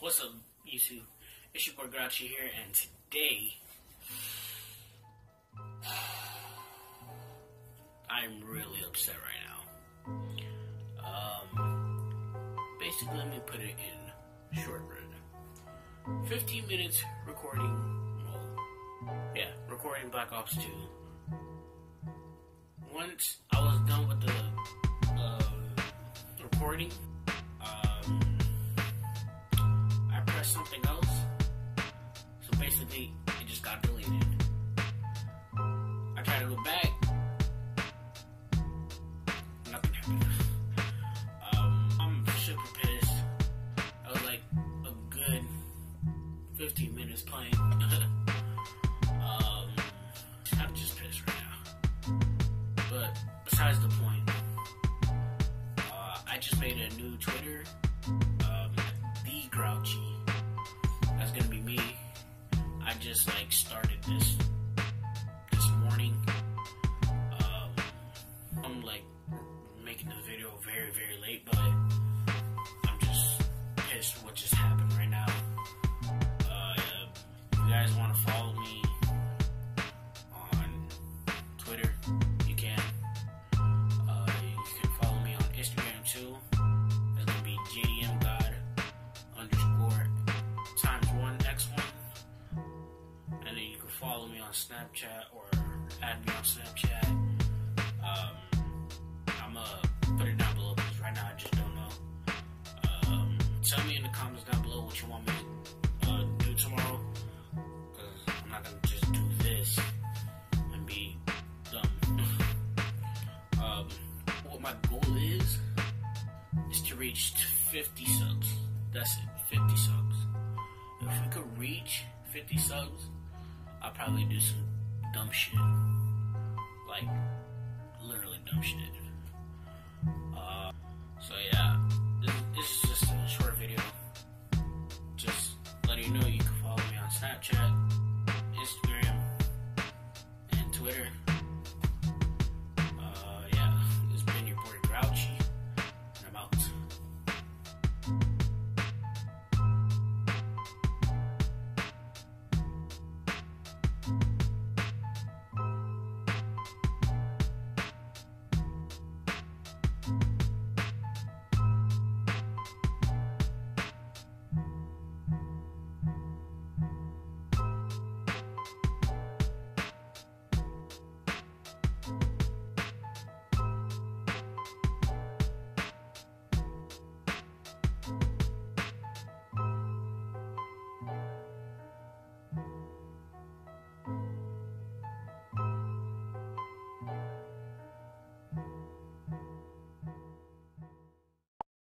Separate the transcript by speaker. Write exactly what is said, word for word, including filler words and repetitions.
Speaker 1: What's up, YouTube? It's your boy Grouchy here, and today I'm really upset right now. Um, basically, let me put it in short run. fifteen minutes recording, well, yeah, recording Black Ops two. Once I was done with the uh, recording, um, I pressed something else. So basically, it just got deleted. I tried to go back. Nothing happened. Um, I'm super pissed. I was like a good fifteen minutes playing. um, I'm just pissed right now. But besides the point, uh, I just made a new Twitter. Um, the Grouchy. That's gonna be me. I just like started this this morning. Um, I'm like making the video very very late, but I'm just pissed what just happened right now. Uh, if you guys want to follow me on Twitter, you can. Uh, you can follow me on Instagram too. That's gonna be J D M God underscore times one x one, and then you can follow me on Snapchat or add me on Snapchat. Um, I'm gonna put it down below because right now I just don't know. Um, tell me in the comments down below what you want me to uh, do tomorrow, because I'm not gonna just do this and be dumb. um, what my goal is is to reach fifty subs. That's it, fifty subs. If we could reach fifty subs, I'll probably do some dumb shit. Like, literally dumb shit. Uh, so yeah,